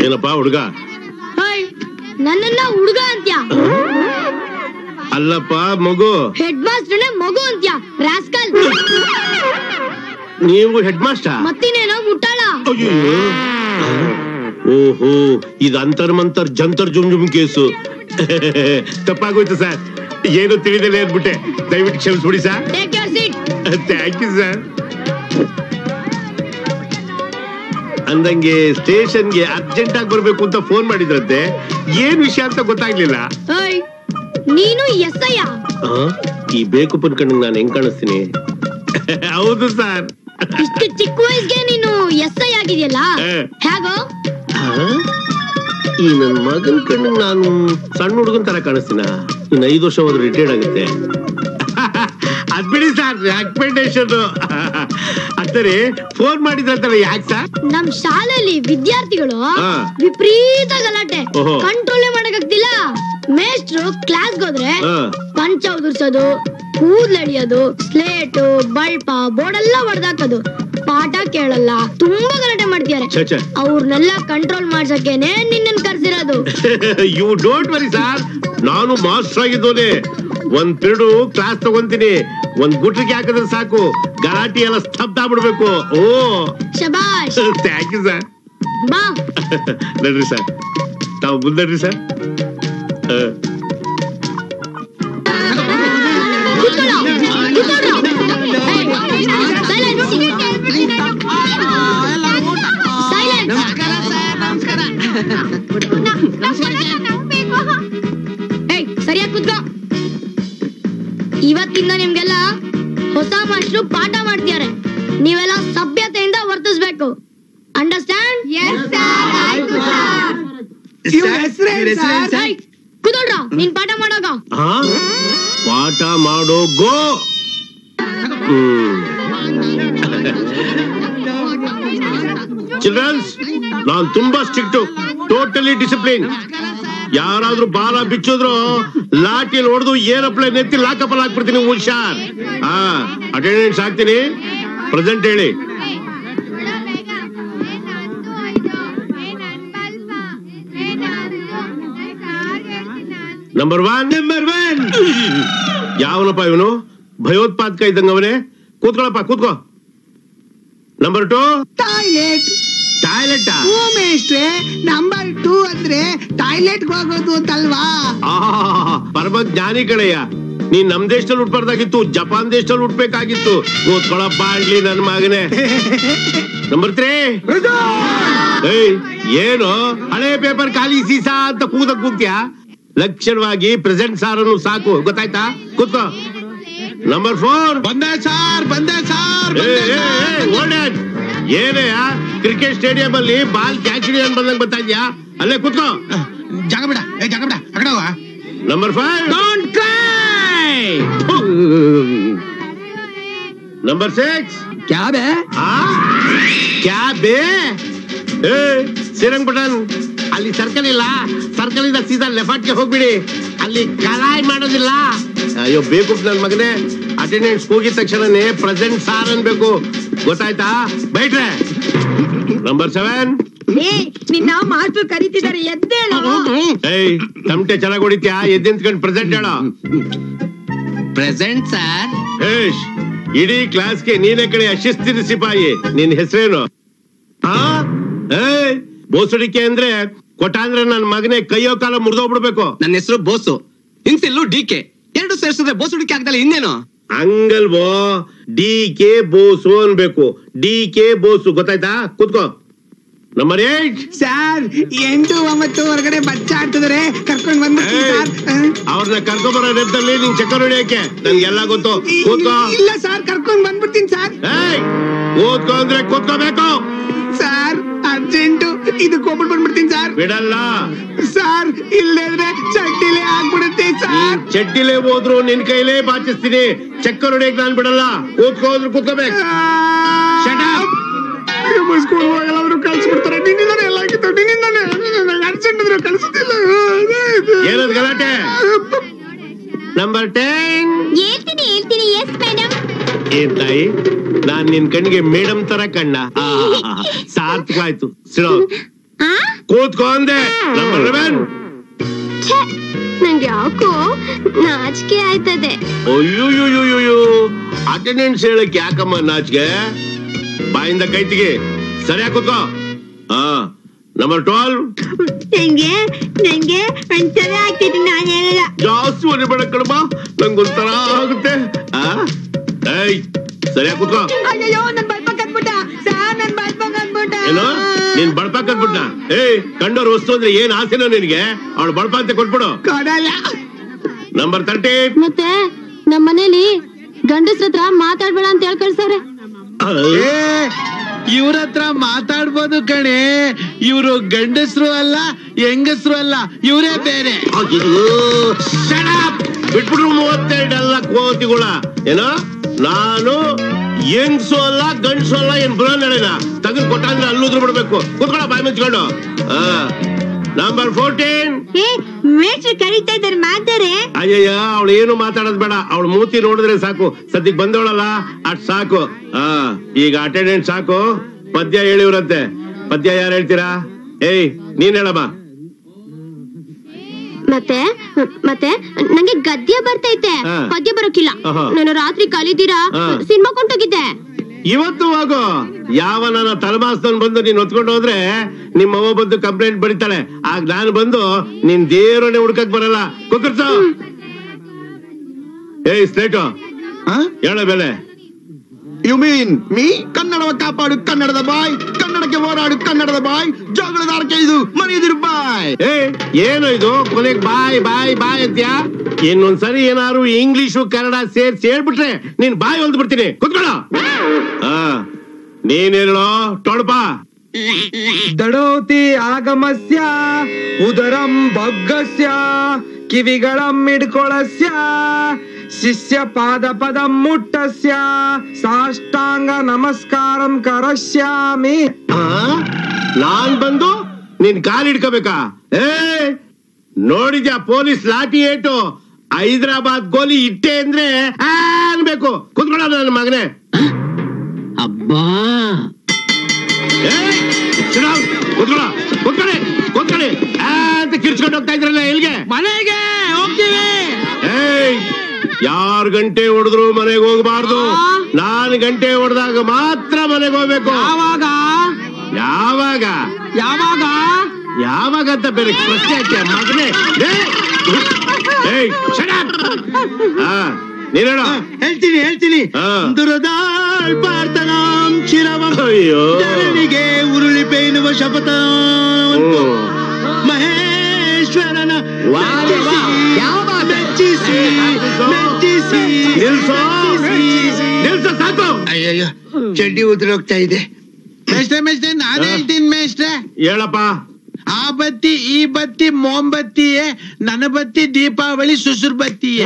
ಏನಪ್ಪ ಹುಡುಗ? ನನ್ನನ್ನ ಹುಡುಗ ಅಂತ್ಯಾ? ಅಲ್ಲಪ್ಪ ಮಗು. ಹೆಡ್ ಮಾಸ್ಟರ್ನೇ ಮಗು ಅಂತ್ಯಾ ರಾಸ್ಕಲ್. ನೀವು ಹೆಡ್ ಮಾಸ್ಟರ್? ಮತ್ತಿನೇನೋ ಮುಟ್ಟಾಳ. ಓಹೋ, ಇದು ಅಂತರ್ ಮಂತರ್ ಜಂತರ್ ಜುಮ್ ಜುಮ್ ಕೇಸು. ತಪ್ಪಾಗೋಯ್ತು ಸರ್, ಏನು ತಿಳಿದಲೇ ಅಂದ್ಬಿಟ್ಟೆ, ದಯವಿಟ್ಟು ಕ್ಷಮಿಸ್ಬಿಡಿ ಸರ್. Thank you sir. ಅಂದಂಗೆ ಸ್ಟೇಷನ್ಗೆ ಅರ್ಜೆಂಟ್ ಆಗಿ ಬರ್ಬೇಕು ಅಂತ ಫೋನ್ ಮಾಡಿದ್ರಂತೆ, ಏನ್ ವಿಷಯ ಅಂತ ಗೊತ್ತಾಗ್ಲಿಲ್ಲ. ನೀನು ಎಸ್ಐ? ಈ ಬೇಕುಪ್ಪನ ಕಣ್ಣಿಗೆ ನಾನು ಹೆಂಗ್ ಕಾಣಿಸ್ತೀನಿ? ಹೌದು ಸರ್. ಇಷ್ಟು ಚಿಕ್ಕ ವಯಸ್ಸಿಗೆ ನೀನು ಎಸ್ಐ ಆಗಿದೆಯಲ್ಲ, ಹೇಗೋ? ಈ ನನ್ ಮಗನ್ ಕಣ್ಣಿಗೆ ನಾನು ಸಣ್ಣ ಹುಡುಗನ್ ತರ ಕಾಣಿಸ್ತೀನ? ಇನ್ನು 5 ವರ್ಷ ಹೋದ್ರೆ ರಿಟೈರ್ಡ್ ಆಗುತ್ತೆ. ಅದ್ಬಿಡಿ ಸರ್, ರೆಕಮೆಂಡೇಶನ್. ಅಂದರೆ ಫೋನ್ ಮಾಡಿದ್ರಂತಲ್ಲ, ಯಾಕೆ ಸರ್? ನಮ್ ಶಾಲೆಯಲ್ಲಿ ವಿದ್ಯಾರ್ಥಿಗಳು ವಿಪರೀತ ಗಲಾಟೆ, ಕಂಟ್ರೋಲ್ ಮಾಡಕ್ಕಾಗ್ತಿಲ್ಲ. ಮೇಷ್ಟ್ರು ಕ್ಲಾಸ್ಗೆ ಹೋದ್ರೆ ಪಂಚ ಉದುರ್ಸೋದು, ಕೂದ್ಲೆಳಿಯೋದು, ಸ್ಲೇಟು, ಬಲ್ಪ, ಬೋರ್ಡ್ ಎಲ್ಲ ಹೊಡೆದಾಕೋದು, ಪಾಠ ಕೇಳಲ್ಲ, ತುಂಬಾ ಗಲಾಟೆ ಮಾಡ್ತಿದ್ದಾರೆ. ಅವ್ರನ್ನೆಲ್ಲ ಕಂಟ್ರೋಲ್ ಮಾಡ್ಸಕ್ಕೇನೆ ನಿನ್ನನ್ ಕರ್ಸಿರೋದು. ಯು ಡೋಂಟ್ ವರಿ ಸರ್, ನಾನು ಮಾಸ್ಟರ್ ಆಗಿದ್ದೋನೆ. ಒಂದ್ ಪಿರಿಯಡ್ ಕ್ಲಾಸ್ ತಗೊಂತೀನಿ, ಒಂದ್ ಗುಟ್ರಿಗೆ ಹಾಕಿದ್ರೆ ಸಾಕು, ಗಲಾಟೆ ಎಲ್ಲ ಸ್ತಬ್ಧ ಆಗ್ಬಿಡ್ಬೇಕು. ಓ ಶಬಾಷ್. Thank you sir. ಬಾ ನಡ್ರಿ ಸರ್, ತಾವು ಮುಂದಡ್ರಿ ಸರ್. ಸರಿಯಾಗಿ ಕೂತ್ಕೋ. ಇವತ್ತಿಂದ ನಿಮ್ಗೆಲ್ಲ ಹೊಸ ಮಾಸ್ಟ್ರು ಪಾಠ ಮಾಡ್ತಿದ್ದಾರೆ, ನೀವೆಲ್ಲ ಸಭ್ಯತೆಯಿಂದ ವರ್ತಿಸ್ಬೇಕು. ಅಂಡರ್ಸ್ಟ್ಯಾಂಡ್? ಕೂತ್ಕೊಳ್ರ, ನೀನ್ ಪಾಠ ಮಾಡೋಗ. ಪಾಠ ಮಾಡೋಗೋ. ಚಿಲ್ಡ್ರನ್ಸ್, ನಾನ್ ತುಂಬಾ ಸ್ಟ್ರಿಕ್ಟ್, ಟೋಟಲಿ ಡಿಸಿಪ್ಲಿನ್. ಯಾರಾದ್ರೂ ಬಾಲ ಬಿಚ್ಚೋದ್ರು ಲಾಠಿಯಲ್ಲಿ ಹೊಡೆದು ಏರೋಪ್ಲೇನ್ ಎತ್ತಿ ಲಾಕಪ್ಪಲ್ಲಿ ಹಾಕ್ಬಿಡ್ತೀನಿ. ಹುಷಾರ್. ಅಟೆಂಡೆನ್ಸ್ ಹಾಕ್ತೀನಿ. ಪ್ರೆಸೆಂಟ್ ಹೇಳಿ. ನಂಬರ್ 1. ಯಾವನಪ್ಪ ಇವನು? ಭಯೋತ್ಪಾದಕ ಇದ್ದಂಗ ಅವನೇ. ಕೂತ್ಕೊಳಪ್ಪ, ಕೂತ್ಕೋ. ನಂಬರ್ 2. ಟಾಯ್ಲೆಟ್. ನಂಬರ್ 2 ಅಂದ್ರೆ ಟಾಯ್ಲೆಟ್ ಹೋಗೋದು ಅಂತಲ್ವಾ? ಪರಮ ಜ್ಞಾನಿ ಕಡೆಯ. ನೀನ್ ನಮ್ ದೇಶದಲ್ಲಿ ಹುಟ್ಬಾರ್ದಾಗಿತ್ತು, ಜಪಾನ್ ದೇಶದಲ್ಲಿ ಹುಟ್ಬೇಕಾಗಿತ್ತು. ಕೂತ್ಕೊಳಪ್ಪ ಅಂಡ್ಲಿ ನನ್ ಮಗನೇ. ನಂಬರ್ 3. ಏನು ಹಳೆ ಪೇಪರ್ ಖಾಲಿ ಸೀಸಾ ಅಂತ ಕೂಗ್ತೀಯಾ? ಲಕ್ಷಣವಾಗಿ ಪ್ರೆಸೆಂಟ್ ಸಾರನ್ನು ಸಾಕು, ಗೊತ್ತಾಯ್ತಾ? ಕೂತ್ಕೋ. ನಂಬರ್ 4. ಬಂದೆ ಸಾರ್. ಏನೇ ಕ್ರಿಕೆಟ್ ಸ್ಟೇಡಿಯಂ ಅಲ್ಲಿ ಬಾಲ್ ಕ್ಯಾಚ್ ಹಿಡಿಯೋನ್ ಬಂದಂಗ್ ಬರ್ತಾ ಇದ್ಯಾ? ಅಲ್ಲೇ ಕೂತ್ಕೋ. ಜಾಗ ಬಿಡ ಅಕಡವ. ನಂಬರ್ 5. Don't cry. ನಂಬರ್ 6. ಕ್ಯಾ ಬೇ? ಶ್ರೀರಂಗ್ ಪಟನ್, ಅಲ್ಲಿ ಸರ್ಕಲ್ ಇಲ್ಲ, ಸರ್ಕಲ್ ಇಂದ ಸೀದಾ ಲೆಫ್ಟ್ಗೆ ಹೋಗ್ಬಿಡಿ, ಅಲ್ಲಿ ಕಲಾಯಿ ಮಾಡೋದಿಲ್ಲ. ಅಯ್ಯೋ ಬೇಕು ನನ್ ಮಗನೇ, ಅಟೆಂಡೆನ್ಸ್ ಹೋಗಿದ ತಕ್ಷಣನೇ ಪ್ರೆಸೆಂಟ್ ಸಾರ್ ಅನ್ಬೇಕು, ಗೊತ್ತಾಯ್ತಾ? ಬೈಟ್ರೆ. ನಂಬರ್ 7. ನಿನ್ನ ಮಾಸ್ಟರ್ ಕರೀತಿದ್ದಾರೆ, ಎದ್ದೇಳು. ತಮಟೆ ಚೆನ್ನಾಗಿ ಹೊಡಿತ್ಯಾ? ಎದ್ದು ನಿಂತ್ಕೊಂಡು ಪ್ರೆಸೆಂಟ್ ಹೇಳೋ. Present sir. ಇಡೀ ಕ್ಲಾಸ್ಗೆ ನೀನೇ ಕಡೆ ಶಿಸ್ತಿನ ಸಿಪಾಯಿ. ನಿನ್ ಹೆಸರೇನು? ಬೋಸಡಿಕೆ ಅಂದ್ರೆ ಕೊಟ್ಟ ಅಂದ್ರೆ ನನ್ ಮಗನೇ ಕೈಯೋ ಕಾಲ ಮುರಿದೋಗ್ಬಿಡ್ಬೇಕು. ನನ್ನ ಹೆಸರು ಬೋಸು, ಇನ್ಸಿಲ್ಲು DK. 2 ಸೇರಿಸಿದ್ರೆ ಬೋಸುಡಿಕೆ ಆಗ್ದಲ್ಲ ಇನ್ನೇನು? ಹಂಗಲ್ವೋ, DK ಬೋಸು ಅನ್ಬೇಕು. DK ಬೋಸು, ಗೊತ್ತಾಯ್ತಾ? ಕೂತ್ಕೋ. ನಂಬರ್ 8. ಸರ್ 8, 9 ಹೊರಗಡೆ ಬಚ್ಚ ಆಡ್ತಿದಾರೆ, ಕರ್ಕೊಂಡ್ ಬಂದ್ಬಿಡ್ತೀನಿ ಸರ್. ಅವ್ರನ್ನ ಕರ್ಕೊಂಡ್ ಬರೋ ನೆಪದಲ್ಲಿ ನಿನ್ ಚಕ್ಕರ್ ಹೊಡಿಯಕ್ಕೆ ನನ್ಗೆಲ್ಲ ಗೊತ್ತು. ಕೂತ್ಕೋ. ಇಲ್ಲ ಸರ್, ಕರ್ಕೊಂಡ್ ಬಂದ್ಬಿಡ್ತೀನಿ ಸರ್. ಕೂತ್ಕೋ ಅಂದ್ರೆ ಕೂತ್ಕೋಬೇಕು ಸರ್. ಅರ್ಜೆಂಟು, ಇದಕ್ಕೆ ಹೋಗ್ಬಿಟ್ಟು ಬಂದ್ಬಿಡ್ತೀನಿ ಸರ್. ಬಿಡಲ್ಲ ಸರ್, ಇಲ್ಲದ್ರೆ ಚಡ್ಡಿಲೇ ಆಗ್ಬಿಡುತ್ತೆ ಸರ್. ಚಡ್ಡಿಲೇ ಹೋದ್ರು ನಿನ್ ಕೈಲೇ ಬಾಚಿಸ್ತೀನಿ. ಚಕ್ಕರ್ ಹೊಡಿಯಕ್ ನಾನ್ ಬಿಡಲ್ಲ. ಕೂತ್ಕೋದ್ರು ಕೂತ್ಕೋಬೇಕು. ಸ್ಕೂಲ್ ಹೋಗಲ್ಲ, ಅವರು ಕಳ್ಸಿಬಿಡ್ತಾರೆ. ನಿನ್ನಿಂದಾನೆ ಎಲ್ಲ ಆಗಿತ್ತು, ನಿನ್ನಿಂದಾನೆ ಅರ್ಜೆಂಟ್ ಇದ್ರು ಕಳ್ಸುತ್ತಿಲ್ಲ. ಏನದು ಗಲಾಟೆ? ನಂಬರ್ 10. ಹೇಳ್ತೀನಿ. Yes madam. ಏನ್ ತಾಯಿ, ನಾನ್ ನಿನ್ ಕಣ್ಣಿಗೆ ಮೇಡಮ್ ತರ ಕಣ್ಣ? ಸಾರ್ಥಕವಾಯ್ತು. ಸಿಡೋ, ಕೂತ್ಕೋ ಅಂದೆ. ನಂಬರ್ 11. ನಂಗೆ ಯಾಕೋ ನಾಚಿಕೆ ಆಯ್ತದೆ. ಅಯ್ಯೋಯ್ಯೋಯ್ಯೋ, ಅಟೆಂಡೆನ್ಸ್ ಹೇಳಕ್ ಯಾಕಮ್ಮ ನಾಚಿಕೆ? ಬಾಯಿಂದ ಕೈತಿಗೆ ಸರಿಯಾಗಿ ಕೂತ್ಕೋ. ನಂಬರ್ 12. ನಂಗೆ ಒಂಥರ ಆಗ್ತಿದೆ, ನಾನು ಹೇಳಲ್ಲ. ಜಾಸ್ತಿ ಹೊಡಿಬೇಡ ಕಣಮ್ಮ, ನಂಗೊಂಥರ ಆಗುತ್ತೆ. ಸರಿಯಾಗಿ ಕೂತ್ಕೋ. ಏನೋ ನೀನ್ ಬಡಪ ಕಟ್ಬಿಟ್ಟ? ಕಂಡೋರ್ ವಸ್ತು ಅಂದ್ರೆ ಏನ್ ಆಸೆನೋ ನಿನ್ಗೆ? ಅವಳು ಬಡಪ ಅಂತ ಕೊಟ್ಬಿಡು. ನಂಬರ್ 13. ಮತ್ತೆ ನಮ್ಮ ಮನೇಲಿ ಗಂಡಸ್ರ ಹತ್ರ ಮಾತಾಡ್ಬೇಡ ಅಂತ ಹೇಳಿ ಕಳ್ಸವ್ರೆ. ಇವ್ರ ಹತ್ರ ಮಾತಾಡ್ಬೋದು ಕಣೆ, ಇವ್ರು ಗಂಡಸ್ರು ಅಲ್ಲ ಹೆಂಗಸ್ರು ಅಲ್ಲ, ಇವರೇ ಬೇರೆ. ಬಿಟ್ಬಿಟ್ರು 32 ಅಲ್ಲ ಕೋತಿಗಳ. ಏನೋ ನಾನು ಹೆಂಗ್ಸು ಅಲ್ಲ ಗಂಡ್ಸು ಅಲ್ಲ, ಏನ್ ಬುರ ನಡೆನ ತಗದ್ ಕೊಟ್ಟಂದ್ರೆ ಅಲ್ಲೂದ್ರು ಬಿಡ್ಬೇಕು. ಕೂತ್ಕೊಳ್ಳ ಬಾಯಿ ಮುಚ್ಕೊಂಡು. ನಂಬರ್ 14. ಕರೀತಾ ಇದ್ದಾರೆ, ಮಾತಾರೆ. ಅಯ್ಯಯ್ಯ, ಅವಳು ಏನು ಮಾತಾಡೋದ್ ಬೇಡ, ಅವಳು ಮೂತಿ ನೋಡಿದ್ರೆ ಸಾಕು. ಸದ್ಯಕ್ ಬಂದವಳಲ್ಲ ಅಷ್ಟ್ ಸಾಕು. ಈಗ ಅಟೆಂಡೆನ್ಸ್ ಸಾಕು. ಪದ್ಯ ಹೇಳಿವ್ರಂತೆ. ಪದ್ಯ ಯಾರು ಹೇಳ್ತೀರಾ? ನೀನ್ ಹೇಳಮ್ಮ. ಮತ್ತೆ ನಂಗೆ ಗದ್ಯ ಬರ್ತೈತೆ, ಪದ್ಯ ಬರೋಕಿಲ್ಲ. ನಾನು ರಾತ್ರಿ ಕಲಿದೀರಾ ಸಿನಿಮಾ ಕೊಂಡೋಗಿದ್ದೆ. ಇವತ್ತು ಹೋಗು. ಯಾವ ನನ್ನ ತಲೆಮಾಸ್ತನ್ ಬಂದು ನೀನ್ ಹೊತ್ಕೊಂಡು ಹೋದ್ರೆ ನಿಮ್ಮವ್ವ ಬಂದು ಕಂಪ್ಲೇಂಟ್ ಬರೀತಾಳೆ. ಆಗ ನಾನು ಬಂದು ನಿನ್ ದೇವರನ್ನೇ ಹುಡ್ಕಕ್ ಬರಲ್ಲ. ಕುಕ್ಕರ್ಸು. ಸ್ಲೇಟು ಹೇಳ ಬೆಲೆ. You mean me? ಕನ್ನಡವ ಕಾಪಾಡು ಕನ್ನಡದ ಬಾಯ್, ಕನ್ನಡಕ್ಕೆ ಹೋರಾಡು ಕನ್ನಡದ ಬಾಯ್, ಜೋಗಳದ ಆರ್ಕೆ ಇದು ಮನೆಯದಿರು ಬಾಯ್. ಏನು ಇದು ಕೊನೆಗೆ ಬಾಯ್ ಬಾಯ್ ಬಾಯ್ ಅಂತ್ಯಾ? ಇನ್ನೊಂದ್ಸರಿ ಏನಾರು ಇಂಗ್ಲಿಷು ಕನ್ನಡ ಸೇರ್ಸಿ ಹೇಳ್ಬಿಟ್ರೆ ನೀನ್ ಬಾಯ್ ಹೊಲ್ದು ಬಿಡ್ತೀನಿ. ಕುತ್ಕೊಳ್ಳ. ನೀನ್ ಹೇಳೋ ಟೊಳಪ. ದಡೋತಿ ಆಗಮಸ್ಯ ಉದರಂ ಬಗ್ಗಸ್ಯ ಕಿವಿಗಳಂ ಹಿಡ್ಕೊಳಸ್ಯ ಶಿಷ್ಯ ಪಾದ ಪದಂ ಮುಟ್ಟಸ್ಯ ಸಾಷ್ಟಾಂಗ ನಮಸ್ಕಾರಂ ಕರಸ್ಯಾಮಿ. ನಾನ್ ಬಂದು ನಿನ್ ಕಾಲ್ ಹಿಡ್ಕೋಬೇಕಾ? ನೋಡಿದ್ಯಾ ಪೊಲೀಸ್ ಲಾಠಿ ಏಟು? ಹೈದರಾಬಾದ್ ಗೋಲಿ ಇಟ್ಟೆ ಅಂದ್ರೆ ಅನ್ಬೇಕು. ಕುತ್ಕೊಳ್ಳ ನನ್ನ ಮಗನೇ. ಅಬ್ಬಾ ಕೂತ್ಕೊಳ್ಳಿ ಅಂತ ಕಿರ್ಚ್ಕೊಂಡು ಹೋಗ್ತಾ ಇದ್ರಲ್ಲ. ಎಲ್ಗೆ? ಮನೆಗೆ ಹೋಗ್ತೀವಿ. 6 ಗಂಟೆ ಹೊಡೆದ್ರು ಮನೆಗೆ ಹೋಗ್ಬಾರ್ದು. 4 ಗಂಟೆ ಹೊಡೆದಾಗ ಮಾತ್ರ ಮನೆಗೆ ಹೋಗ್ಬೇಕು. ಯಾವಾಗ ಯಾವಾಗ ಅಂತ ಬೇರೆ ಪ್ರಶ್ನೆ ಹಾಕಿ ಮಗನೇ. ನೀನ್ ಹೇಳ. ಹೇಳ್ತೀನಿ. ಧರಣಿಗೆ ಉರುಳಿ ಬೇಯುವ ಶಪಥ ಮಹೇಶ್ವರನ ಸಾಕು. ಅಯ್ಯಯ್ಯೋ, ಚಡ್ಡಿ ಉದುರೋಗ್ತಾ ಇದೆ. ಮೇಷ್ಟ್ರೆ ನಾನು ಹೇಳ್ತೀನಿ ಮೇಷ್ಟ್ರೆ. ಹೇಳಪ್ಪ. ಆ ಬತ್ತಿ ಈ ಬತ್ತಿ ಮೋಂಬತ್ತಿಯೇ, ನನ್ನ ಬತ್ತಿ ದೀಪಾವಳಿ ಸುಸುರ್ ಬತ್ತಿಯೇ.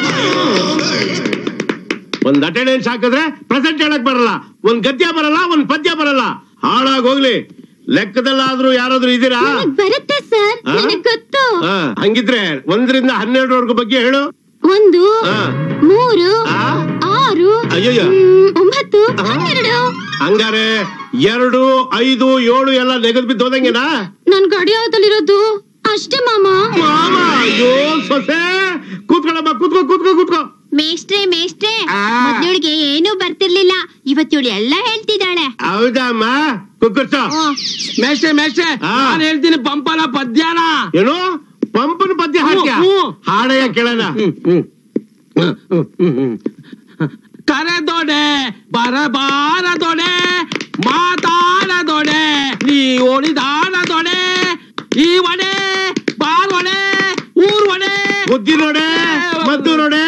ಒಂದ್ ಅಟೆಂಡೆನ್ಸ್ ಹಾಕಿದ್ರೆ ಪ್ರೆಸೆಂಟ್ ಹೇಳಕ್ ಬರಲ್ಲ, ಒಂದ್ ಗದ್ಯ ಬರಲ್ಲ, ಒಂದ್ ಪದ್ಯ ಬರಲ್ಲ. ಹಾಳಾಗ್ ಹೋಗ್ಲಿ. ಲೆಕ್ಕದಲ್ಲಾದ್ರೂ ಯಾರಾದ್ರೂ ಇದೀರಾ? ಬರುತ್ತೆ ಸರ್, ನನಗೆ ಗೊತ್ತು. ಹಂಗಿದ್ರೆ 1 ರಿಂದ 12 ಬಗ್ಗೆ ಹೇಳು. 1 3 6 ಅಯ್ಯಯ್ಯ 9 12. ಹಂಗಾರೆ 2 5 7 ಎಲ್ಲ ನೆಗದ್ ಬಿದ್ದು ಹೋದಂಗೆನಾ? ನನ್ ಗಡಿಯಾವದಲ್ಲಿರೋದು ಅಷ್ಟೇ ಮಾಮ. ಅಯ್ಯೋ ಸೊಸೆ, ಕೂತ್ಕೊಳ್ಳಮ್ಮ. ಕೂತ್ಕೋ. ಮೇಷ್ಟ್ರೆ ಮೊದ್ಲುಳಿಗೆ ಏನು ಬರ್ತಿರ್ಲಿಲ್ಲ, ಇವತ್ತುಳಿ ಎಲ್ಲ ಹೇಳ್ತಿದ್ದಾಳೆ. ಹೌದಮ್ಮ. ಕುಕ್ಕರ್ಸೋ. ಮೇಷ್ಟ್ರೆ ನಾನು ಹೇಳ್ತೀನಿ ಪಂಪನ ಪದ್ಯಾನ. ಏನು ಪಂಪನ ಪದ್ಯ ಹಾಡ್ಯ? ಹಾಡಯ್ಯ ಕೇಳೋಣ. ಕರೆದೊಡೆ ಬರಬಾರದೊಡೆ ಮಾತಾಡದೊಡೆ ನೀ ಓಡಿದಾಡದೊಡೆ ಈ ಒಡೆ ಬಾರೊಡೆ ಊರ್ ಒಡೆ ಬುದ್ಧಿ ನೋಡೆ ಮದ್ದು ನೋಡೆ.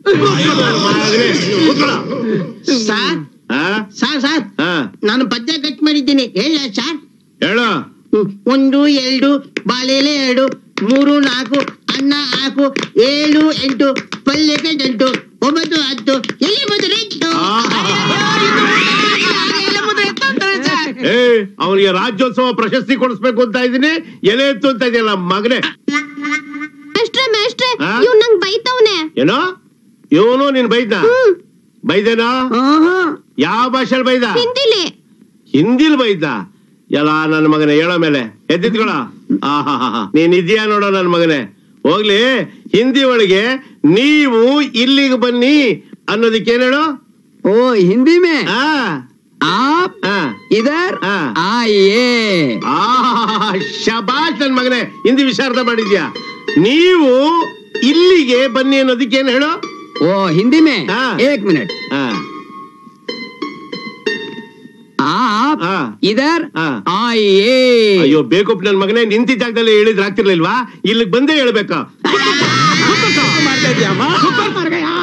ಸರ್ ನಾನು ಪದ್ಯ ಕಟ್ ಮಾಡಿದ್ದೀನಿ. ಹೇಳ ಸರ್. ಹೇಳು. 1 2 ಬಾಳೆಲೆ 2 3 4 ಅನ್ನ 4 7 8 ಪಲ್ಯಕ್ಕೆ 8 9 10 ಎಲ್ಲಿ ಮೊದಲು 8. ಅವನಿಗೆ ರಾಜ್ಯೋತ್ಸವ ಪ್ರಶಸ್ತಿ ಕೊಡಿಸ್ಬೇಕು ಅಂತ ಇದೀನಿ. ಎಲೆ ಎತ್ತು ಅಂತ ಇದೆಯಲ್ಲ ಮಗನೇ. ಮೇಷ್ಟ್ರೆ ಇವ್ ನಂಗ್ ಬೈತವ್ನೆ. ಏನೋ ಇವನು ನೀನ್ ಬೈದೇನಾ? ಯಾವ ಭಾಷೆಲ್ ಬೈದ? ಹಿಂದಿಲಿ. ಹಿಂದಿಲ್ ಬೈದ? ಎಲ್ಲ ನನ್ನ ಮಗನೇ ಹೇಳೋ ಮೇಲೆ ಎದ್ದಿದ್ಕೊಳ ನೀನ್ ಇದೆಯಾ ನೋಡೋ ನನ್ನ ಮಗನೇ. ಹೋಗ್ಲಿ, ಹಿಂದಿ ಒಳಗೆ ನೀವು ಇಲ್ಲಿಗೆ ಬನ್ನಿ ಅನ್ನೋದಕ್ಕೆ ಏನ್ ಹೇಳು? ओ हिंदी में आप इधर आइए. ಶಬಾಷ್ ನನ್ ಮಗನೇ, ಹಿಂದಿ ವಿಶಾರದ ಮಾಡಿದ್ಯಾ. ನೀವು ಇಲ್ಲಿಗೆ ಬನ್ನಿ ಅನ್ನೋದಕ್ಕೆ ಏನ್ ಹೇಳು? ओ हिंदी में एक मिनट. आप इधर आइए. ಅಯ್ಯೋ ಬೇಕಪ್ಪ ನನ್ ಮಗನೇ, ನಿಂತಿ ಜಾಗದಲ್ಲಿ ಹೇಳಿದ್ರೆ ಆಗ್ತಿರ್ಲಿಲ್ವಾ? ಇಲ್ಲಿಗೆ ಬಂದೇ ಹೇಳ್ಬೇಕಾ?